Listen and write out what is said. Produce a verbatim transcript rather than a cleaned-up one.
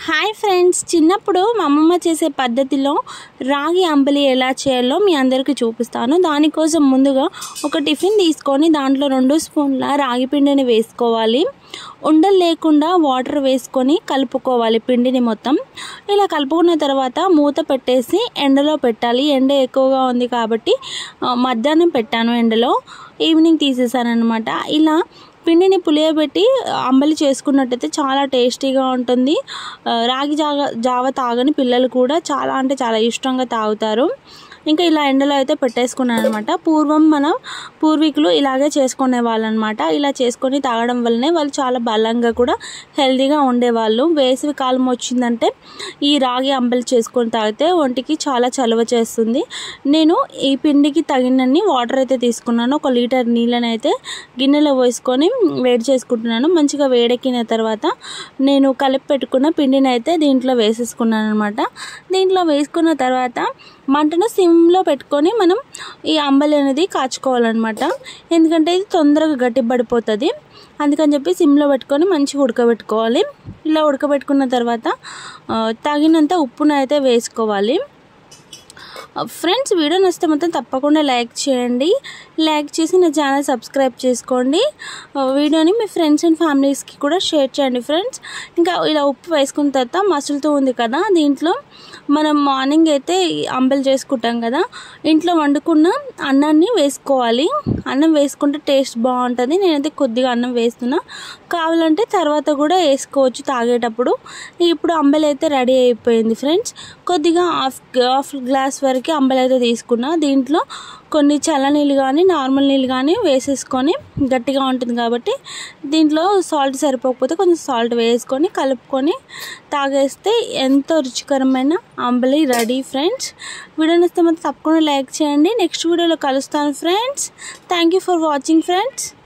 Hi friends, చిన్నప్పుడు మా అమ్మమ్మ చేసే పద్ధతిలో రాగి అంబలి ఎలా చేయాలో మీ అందరికీ చూపిస్తాను. దానికోసం ముందుగా ఒక టిఫిన్ తీసుకొని దాంట్లో రెండు స్పూన్ల రాగి పిండిని వేసుకోవాలి. ఉండలు లేకుండా వాటర్ వేసుకొని కలుపుకోవాలి పిండిని మొత్తం. ఇలా కలుపుకున్న తర్వాత మూత పెట్టేసి ఎండలో పెట్టాలి. ఎండ ఎక్కువగా ఉంది కాబట్టి మధ్యాహ్నం పెట్టాను ఎండలో, ఈవినింగ్ తీసేసాను అనమాట. ఇలా పిండిని పులియబెట్టి అంబలి చేసుకున్నట్టయితే చాలా టేస్టీగా ఉంటుంది. రాగి జావ జావ తాగని పిల్లలు కూడా చాలా అంటే చాలా ఇష్టంగా తాగుతారు. ఇంకా ఇలా ఎండలో అయితే పెట్టేసుకున్నాను అనమాట. పూర్వం మన పూర్వీకులు ఇలాగే చేసుకునే వాళ్ళు అనమాట. ఇలా చేసుకొని తాగడం వల్లనే వాళ్ళు చాలా బలంగా కూడా హెల్తీగా ఉండేవాళ్ళు. వేసవి కాలం వచ్చిందంటే ఈ రాగి అంబలి చేసుకొని తాగితే ఒంటికి చాలా చలువ చేస్తుంది. నేను ఈ పిండికి తగినన్ని వాటర్ అయితే తీసుకున్నాను. ఒక లీటర్ నీళ్ళని అయితే గిన్నెలో పోసుకొని వేడి చేసుకుంటున్నాను. మంచిగా వేడెక్కిన తర్వాత నేను కలిపి పెట్టుకున్న పిండిని అయితే దీంట్లో వేసేసుకున్నాను అనమాట. దీంట్లో వేసుకున్న తర్వాత మంటను సిమ్లో పెట్టుకొని మనం ఈ అంబలి అనేది కాచుకోవాలన్నమాట. ఎందుకంటే ఇది తొందరగా గట్టి పడిపోతుంది. అందుకని చెప్పి సిమ్లో పెట్టుకొని మంచిగా ఉడకబెట్టుకోవాలి. ఇలా ఉడకబెట్టుకున్న తర్వాత తగినంత ఉప్పును అయితే వేసుకోవాలి. ఫ్రెండ్స్, వీడియో నచ్చితే మొత్తం తప్పకుండా లైక్ చేయండి. లైక్ చేసి నా ఛానల్ సబ్స్క్రైబ్ చేసుకోండి. వీడియోని మీ ఫ్రెండ్స్ అండ్ ఫ్యామిలీస్కి కూడా షేర్ చేయండి ఫ్రెండ్స్. ఇంకా ఇలా ఉప్పు వేసుకున్న తర్వాత మసులుతూ ఉంది కదా, దీంట్లో మనం మార్నింగ్ అయితే అంబలి చేసుకుంటాం కదా, ఇంట్లో వండుకున్న అన్నాన్ని వేసుకోవాలి. అన్నం వేసుకుంటే టేస్ట్ బాగుంటుంది. నేనైతే కొద్దిగా అన్నం వేస్తున్నా, కావాలంటే తర్వాత కూడా వేసుకోవచ్చు తాగేటప్పుడు. ఇప్పుడు అంబలి అయితే రెడీ అయిపోయింది ఫ్రెండ్స్. కొద్దిగా హాఫ్ హాఫ్ గ్లాస్ వరకు అంబలి అయితే తీసుకున్నా. దీంట్లో కొన్ని చల్ల నీళ్ళు కానీ నార్మల్ నీళ్ళు కానీ వేసేసుకొని, గట్టిగా ఉంటుంది కాబట్టి దీంట్లో సాల్ట్ సరిపోకపోతే కొంచెం సాల్ట్ వేసుకొని కలుపుకొని తాగేస్తే ఎంతో రుచికరమైన అంబలి రెడీ ఫ్రెండ్స్. వీడియో నచ్చితే మాత్రం తప్పకుండా లైక్ చేయండి. నెక్స్ట్ వీడియోలో కలుస్తాను friends. Thank you for watching friends.